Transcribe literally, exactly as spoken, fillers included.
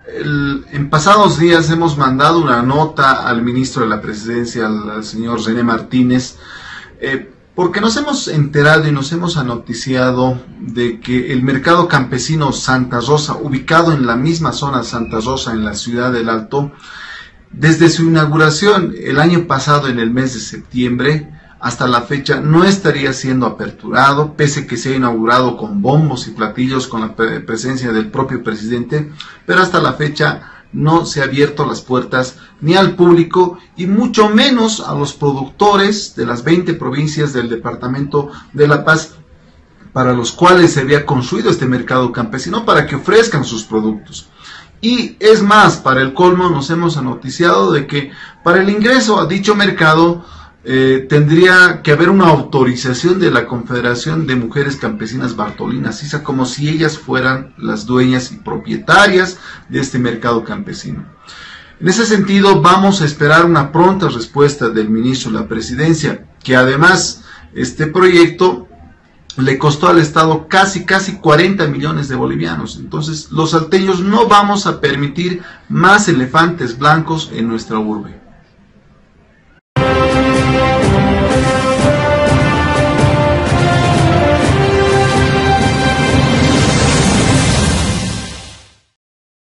El, en pasados días hemos mandado una nota al ministro de la Presidencia, al, al señor René Martínez, eh, porque nos hemos enterado y nos hemos anoticiado de que el mercado campesino Santa Rosa, ubicado en la misma zona Santa Rosa, en la ciudad del Alto, desde su inauguración el año pasado en el mes de septiembre hasta la fecha no estaría siendo aperturado, pese que se ha inaugurado con bombos y platillos con la pre presencia del propio presidente, pero hasta la fecha no se ha abierto las puertas ni al público y mucho menos a los productores de las veinte provincias del departamento de La Paz, para los cuales se había construido este mercado campesino para que ofrezcan sus productos. Y es más, para el colmo nos hemos anoticiado de que para el ingreso a dicho mercado eh, tendría que haber una autorización de la Confederación de Mujeres Campesinas Bartolina Sisa, como si ellas fueran las dueñas y propietarias de este mercado campesino. En ese sentido, vamos a esperar una pronta respuesta del ministro de la Presidencia, que además este proyecto le costó al Estado casi, casi cuarenta millones de bolivianos. Entonces, los salteños no vamos a permitir más elefantes blancos en nuestra urbe.